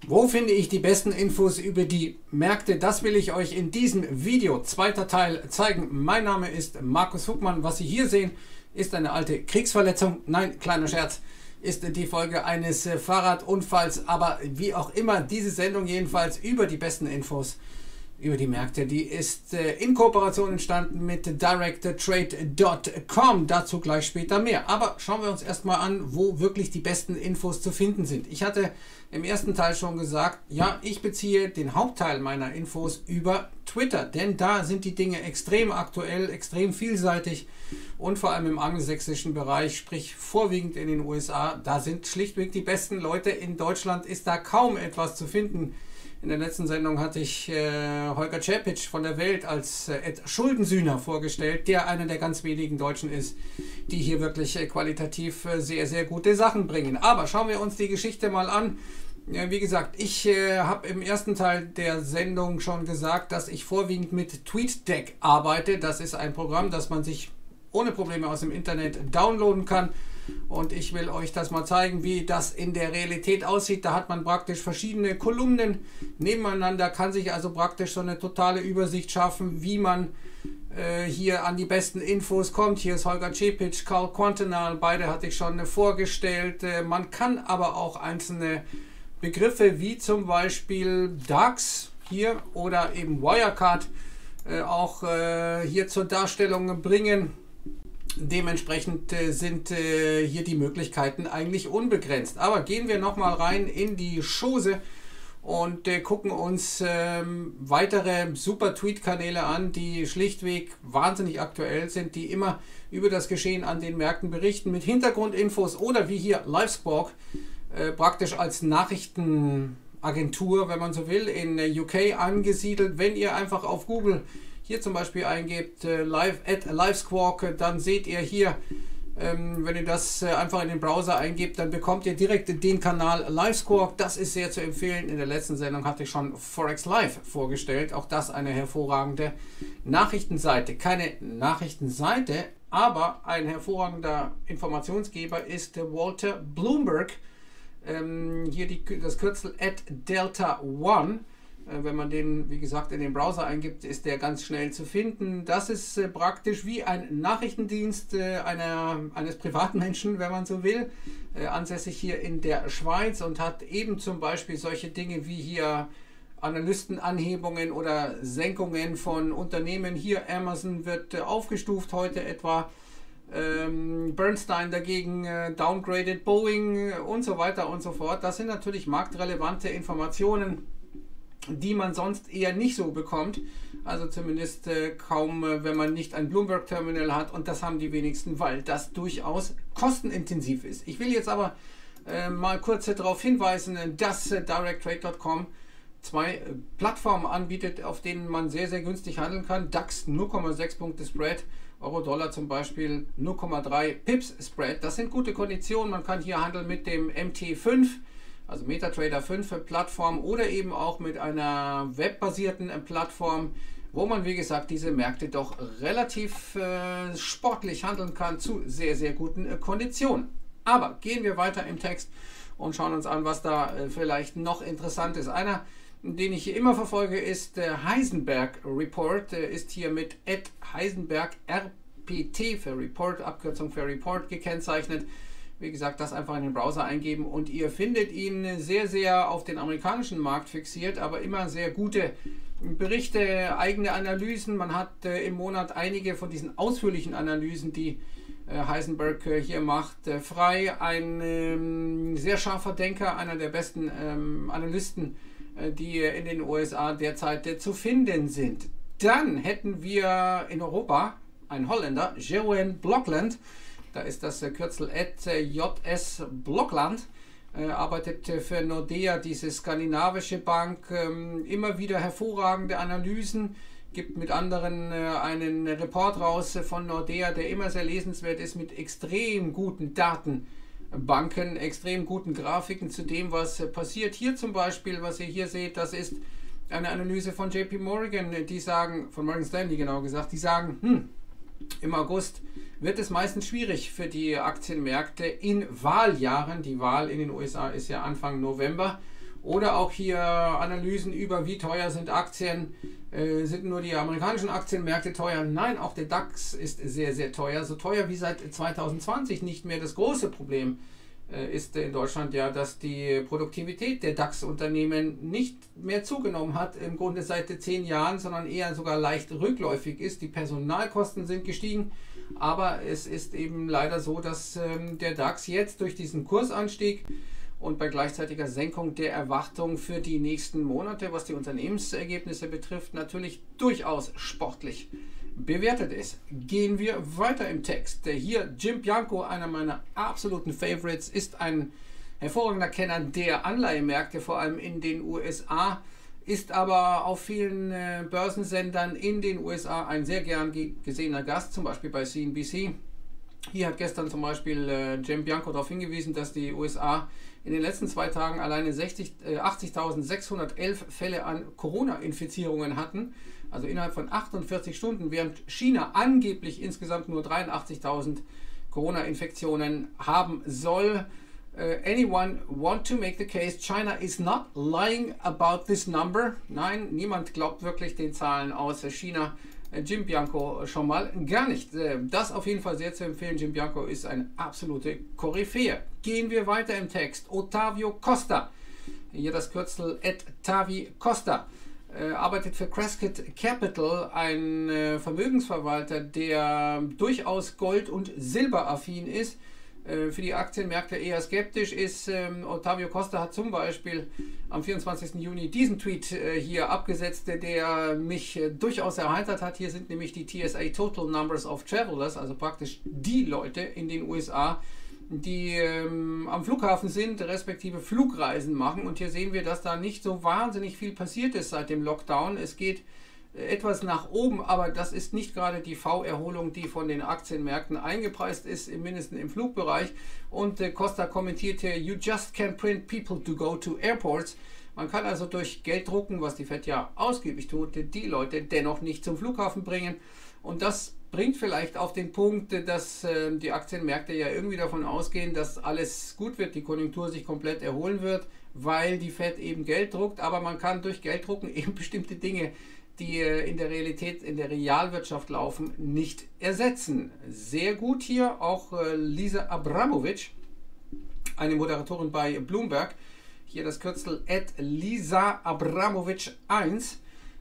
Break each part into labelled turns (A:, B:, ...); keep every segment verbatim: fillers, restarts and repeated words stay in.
A: Wo finde ich die besten Infos über die Märkte? Das will ich euch in diesem Video, zweiter Teil, zeigen. Mein Name ist Markus Hugmann. Was Sie hier sehen, ist eine alte Kriegsverletzung. Nein, kleiner Scherz, ist die Folge eines Fahrradunfalls. Aber wie auch immer, diese Sendung jedenfalls über die besten Infos über die Märkte, die ist in Kooperation entstanden mit direct trade dot com. Dazu gleich später mehr. Aber schauen wir uns erstmal an, wo wirklich die besten Infos zu finden sind. Ich hatte im ersten Teil schon gesagt, ja, ich beziehe den Hauptteil meiner Infos über Twitter, denn da sind die Dinge extrem aktuell, extrem vielseitig und vor allem im angelsächsischen Bereich, sprich vorwiegend in den U S A, da sind schlichtweg die besten Leute. In Deutschland ist da kaum etwas zu finden. In der letzten Sendung hatte ich äh, Holger Čepić von der Welt als äh, Ed Schuldensühner vorgestellt, der einer der ganz wenigen Deutschen ist, die hier wirklich äh, qualitativ äh, sehr, sehr gute Sachen bringen. Aber schauen wir uns die Geschichte mal an. Ja, wie gesagt, ich äh, habe im ersten Teil der Sendung schon gesagt, dass ich vorwiegend mit TweetDeck arbeite. Das ist ein Programm, das man sich ohne Probleme aus dem Internet downloaden kann. Und ich will euch das mal zeigen, wie das in der Realität aussieht. Da hat man praktisch verschiedene Kolumnen nebeneinander, kann sich also praktisch so eine totale Übersicht schaffen, wie man äh, hier an die besten Infos kommt. Hier ist Holger Čepić, Karl Quantenal, beide hatte ich schon vorgestellt. Äh, man kann aber auch einzelne Begriffe wie zum Beispiel DAX hier oder eben Wirecard äh, auch äh, hier zur Darstellung bringen. Dementsprechend äh, sind äh, hier die Möglichkeiten eigentlich unbegrenzt. Aber gehen wir nochmal rein in die Chose und äh, gucken uns ähm, weitere super Tweet-Kanäle an, die schlichtweg wahnsinnig aktuell sind, die immer über das Geschehen an den Märkten berichten mit Hintergrundinfos oder wie hier Livesquawk, äh, praktisch als Nachrichtenagentur, wenn man so will, in äh, U K angesiedelt. Wenn ihr einfach auf Google hier zum Beispiel eingebt, äh, live at Livesquawk, dann seht ihr hier, ähm, wenn ihr das äh, einfach in den Browser eingebt, dann bekommt ihr direkt den Kanal Livesquawk. Das ist sehr zu empfehlen. In der letzten Sendung hatte ich schon Forex Live vorgestellt. Auch das eine hervorragende Nachrichtenseite. Keine Nachrichtenseite, aber ein hervorragender Informationsgeber ist äh, Walter Bloomberg. Ähm, hier die, das Kürzel at Delta One. Wenn man den, wie gesagt, in den Browser eingibt, ist der ganz schnell zu finden. Das ist äh, praktisch wie ein Nachrichtendienst äh, einer, eines Privatmenschen, wenn man so will, äh, ansässig hier in der Schweiz und hat eben zum Beispiel solche Dinge wie hier Analystenanhebungen oder Senkungen von Unternehmen. Hier Amazon wird äh, aufgestuft heute etwa. Ähm, Bernstein dagegen äh, downgraded Boeing äh, und so weiter und so fort. Das sind natürlich marktrelevante Informationen, die man sonst eher nicht so bekommt, also zumindest äh, kaum, äh, wenn man nicht ein Bloomberg-Terminal hat, und das haben die wenigsten, weil das durchaus kostenintensiv ist. Ich will jetzt aber äh, mal kurz äh, darauf hinweisen, dass äh, direct trade dot com zwei äh, Plattformen anbietet, auf denen man sehr, sehr günstig handeln kann. DAX null Komma sechs Punkte Spread, Euro-Dollar zum Beispiel null Komma drei Pips Spread. Das sind gute Konditionen. Man kann hier handeln mit dem M T fünf, also MetaTrader fünf Plattform, oder eben auch mit einer webbasierten Plattform, wo man, wie gesagt, diese Märkte doch relativ äh, sportlich handeln kann zu sehr, sehr guten äh, Konditionen. Aber gehen wir weiter im Text und schauen uns an, was da äh, vielleicht noch interessant ist. Einer, den ich hier immer verfolge, ist der Heisenberg Report. Der ist hier mit at Heisenberg R P T für Report, Abkürzung für Report, gekennzeichnet. Wie gesagt, das einfach in den Browser eingeben und ihr findet ihn sehr, sehr auf den amerikanischen Markt fixiert, aber immer sehr gute Berichte, eigene Analysen. Man hat äh, im Monat einige von diesen ausführlichen Analysen, die äh, Heisenberg äh, hier macht, äh, frei. Ein ähm, sehr scharfer Denker, einer der besten ähm, Analysten, äh, die in den U S A derzeit äh, zu finden sind. Dann hätten wir in Europa einen Holländer, Jeroen Blokland. Da ist das Kürzel at J S Blokland, äh, arbeitet für Nordea, diese skandinavische Bank, ähm, immer wieder hervorragende Analysen, gibt mit anderen äh, einen Report raus von Nordea, der immer sehr lesenswert ist, mit extrem guten Datenbanken, extrem guten Grafiken zu dem, was äh, passiert. Hier zum Beispiel, was ihr hier seht, das ist eine Analyse von J P Morgan, die sagen, von Morgan Stanley genau gesagt, die sagen, hm, im August wird es meistens schwierig für die Aktienmärkte in Wahljahren. Die Wahl in den U S A ist ja Anfang November Oder auch hier Analysen über, wie teuer sind Aktien. Äh, sind nur die amerikanischen Aktienmärkte teuer? Nein, auch der DAX ist sehr, sehr teuer. So teuer wie seit zweitausendzwanzig nicht mehr. Das große Problem äh, ist in Deutschland ja, dass die Produktivität der DAX-Unternehmen nicht mehr zugenommen hat, im Grunde seit zehn Jahren, sondern eher sogar leicht rückläufig ist. Die Personalkosten sind gestiegen. Aber es ist eben leider so, dass ähm, der DAX jetzt durch diesen Kursanstieg und bei gleichzeitiger Senkung der Erwartungen für die nächsten Monate, was die Unternehmensergebnisse betrifft, natürlich durchaus sportlich bewertet ist. Gehen wir weiter im Text. Hier Jim Bianco, einer meiner absoluten Favorites, ist ein hervorragender Kenner der Anleihemärkte, vor allem in den U S A, ist aber auf vielen äh, Börsensendern in den U S A ein sehr gern gesehener Gast, zum Beispiel bei C N B C. Hier hat gestern zum Beispiel äh, Jim Bianco darauf hingewiesen, dass die U S A in den letzten zwei Tagen alleine äh, achtzigtausendsechshundertelf Fälle an Corona-Infizierungen hatten, also innerhalb von achtundvierzig Stunden, während China angeblich insgesamt nur dreiundachtzigtausend Corona-Infektionen haben soll. Uh, anyone want to make the case China is not lying about this number? Nein, niemand glaubt wirklich den Zahlen aus China. Jim Bianco schon mal gar nicht. Das auf jeden Fall sehr zu empfehlen. Jim Bianco ist eine absolute Koryphäe. Gehen wir weiter im Text. Ottavio Costa, hier das Kürzel at Tavi Costa, äh, arbeitet für Crescent Capital, ein äh, Vermögensverwalter, der durchaus Gold- und Silberaffin ist. Für die Aktienmärkte eher skeptisch ist. Ähm, Ottavio Costa hat zum Beispiel am vierundzwanzigsten Juni diesen Tweet äh, hier abgesetzt, der mich äh, durchaus erheitert hat. Hier sind nämlich die T S A Total Numbers of Travelers, also praktisch die Leute in den U S A, die ähm, am Flughafen sind, respektive Flugreisen machen. Und hier sehen wir, dass da nicht so wahnsinnig viel passiert ist seit dem Lockdown. Es geht etwas nach oben, aber das ist nicht gerade die V-Erholung, die von den Aktienmärkten eingepreist ist, mindestens im Flugbereich. Und äh, Costa kommentierte, you just can't print people to go to airports. Man kann also durch Geld drucken, was die Fed ja ausgiebig tut, die Leute dennoch nicht zum Flughafen bringen. Und das bringt vielleicht auf den Punkt, dass äh, die Aktienmärkte ja irgendwie davon ausgehen, dass alles gut wird, die Konjunktur sich komplett erholen wird, weil die Fed eben Geld druckt. Aber man kann durch Gelddrucken eben bestimmte Dinge, die in der Realität, in der Realwirtschaft laufen, nicht ersetzen. Sehr gut hier auch äh, Lisa Abramovic, eine Moderatorin bei Bloomberg, hier das Kürzel at Lisa Abramovic eins.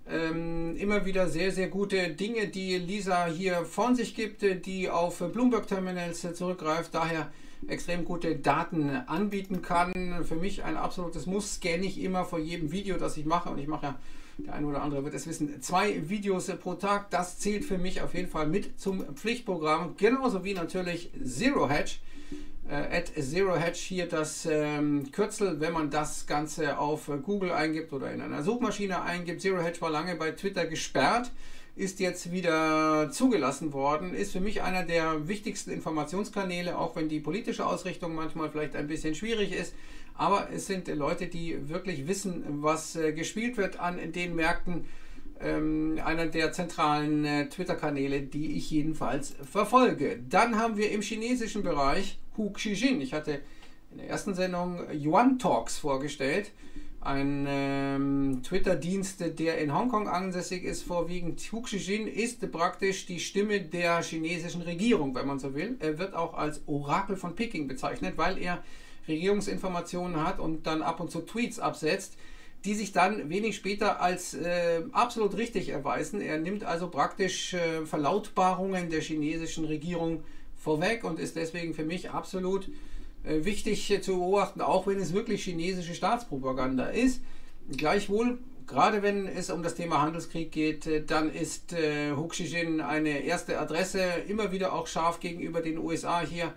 A: Ähm, immer wieder sehr, sehr gute Dinge, die Lisa hier von sich gibt, die auf Bloomberg-Terminals zurückgreift, daher extrem gute Daten anbieten kann. Für mich ein absolutes Muss, scanne ich immer vor jedem Video, das ich mache, und ich mache ja, der eine oder andere wird es wissen, zwei Videos pro Tag. Das zählt für mich auf jeden Fall mit zum Pflichtprogramm. Genauso wie natürlich Zero Hedge. Äh, at Zero Hedge hier das ähm, Kürzel, wenn man das Ganze auf Google eingibt oder in einer Suchmaschine eingibt. Zero Hedge war lange bei Twitter gesperrt, ist jetzt wieder zugelassen worden. Ist für mich einer der wichtigsten Informationskanäle, auch wenn die politische Ausrichtung manchmal vielleicht ein bisschen schwierig ist. Aber es sind Leute, die wirklich wissen, was äh, gespielt wird an den Märkten. Ähm, einer der zentralen äh, Twitter-Kanäle, die ich jedenfalls verfolge. Dann haben wir im chinesischen Bereich Hu Xijin. Ich hatte in der ersten Sendung Yuan Talks vorgestellt. Ein ähm, Twitter-Dienst, der in Hongkong ansässig ist, vorwiegend. Hu Xijin ist praktisch die Stimme der chinesischen Regierung, wenn man so will. Er wird auch als Orakel von Peking bezeichnet, weil er Regierungsinformationen hat und dann ab und zu Tweets absetzt, die sich dann wenig später als äh, absolut richtig erweisen. Er nimmt also praktisch äh, Verlautbarungen der chinesischen Regierung vorweg und ist deswegen für mich absolut äh, wichtig äh, zu beobachten, auch wenn es wirklich chinesische Staatspropaganda ist. Gleichwohl, gerade wenn es um das Thema Handelskrieg geht, äh, dann ist äh, Hu Xijin eine erste Adresse, immer wieder auch scharf gegenüber den U S A hier.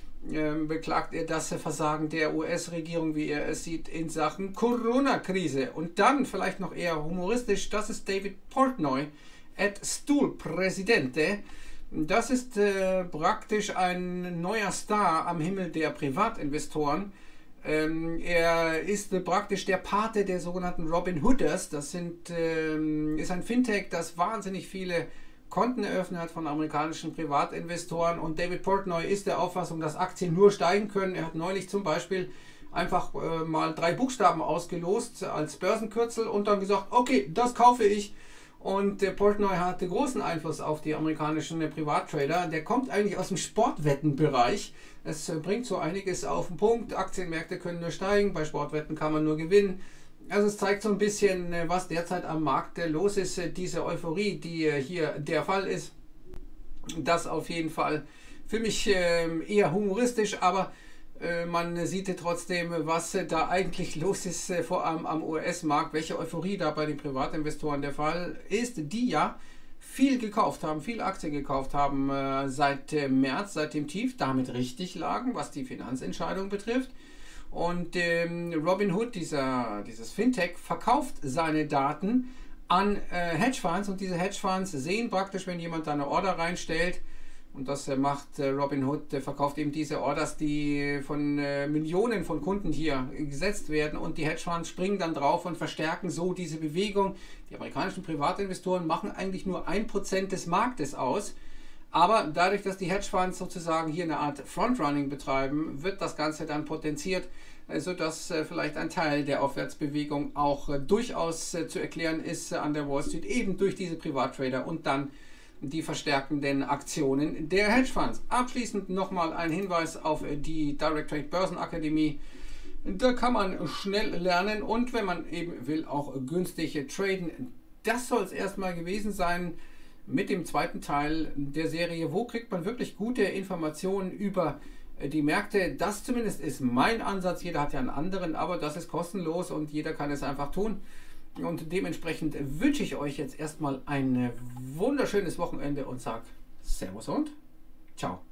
A: Beklagt er das Versagen der U S-Regierung, wie er es sieht, in Sachen Corona-Krise. Und dann vielleicht noch eher humoristisch, das ist David Portnoy, at Stool Presidente. Das ist äh, praktisch ein neuer Star am Himmel der Privatinvestoren. Ähm, er ist äh, praktisch der Pate der sogenannten Robin Hooders. Das sind, äh, ist ein Fintech, das wahnsinnig viele Konten eröffnet hat von amerikanischen Privatinvestoren, und David Portnoy ist der Auffassung, dass Aktien nur steigen können. Er hat neulich zum Beispiel einfach äh, mal drei Buchstaben ausgelost als Börsenkürzel und dann gesagt, okay, das kaufe ich. Und der Portnoy hatte großen Einfluss auf die amerikanischen äh, Privattrader. Der kommt eigentlich aus dem Sportwettenbereich. Es äh, bringt so einiges auf den Punkt. Aktienmärkte können nur steigen, bei Sportwetten kann man nur gewinnen. Also es zeigt so ein bisschen, äh, was derzeit am Markt äh, los ist. Äh, diese Euphorie, die äh, hier der Fall ist. Das auf jeden Fall für mich äh, eher humoristisch, aber man sieht trotzdem, was da eigentlich los ist, vor allem am U S-Markt, welche Euphorie da bei den Privatinvestoren der Fall ist, die ja viel gekauft haben, viel Aktien gekauft haben seit März, seit dem Tief, damit richtig lagen, was die Finanzentscheidung betrifft. Und ähm, Robinhood, dieser, dieses Fintech, verkauft seine Daten an äh, Hedgefonds und diese Hedgefonds sehen praktisch, wenn jemand da eine Order reinstellt, und das macht Robinhood, verkauft eben diese Orders, die von Millionen von Kunden hier gesetzt werden und die Hedgefonds springen dann drauf und verstärken so diese Bewegung. Die amerikanischen Privatinvestoren machen eigentlich nur ein Prozent des Marktes aus, aber dadurch, dass die Hedgefonds sozusagen hier eine Art Frontrunning betreiben, wird das Ganze dann potenziert, sodass vielleicht ein Teil der Aufwärtsbewegung auch durchaus zu erklären ist an der Wall Street, eben durch diese Privattrader und dann die verstärkenden Aktionen der Hedgefonds. Abschließend nochmal ein Hinweis auf die Direct Trade Börsenakademie. Da kann man schnell lernen und wenn man eben will, auch günstig traden. Das soll es erstmal gewesen sein mit dem zweiten Teil der Serie. Wo kriegt man wirklich gute Informationen über die Märkte? Das zumindest ist mein Ansatz. Jeder hat ja einen anderen, aber das ist kostenlos und jeder kann es einfach tun. Und dementsprechend wünsche ich euch jetzt erstmal ein wunderschönes Wochenende und sage Servus und ciao.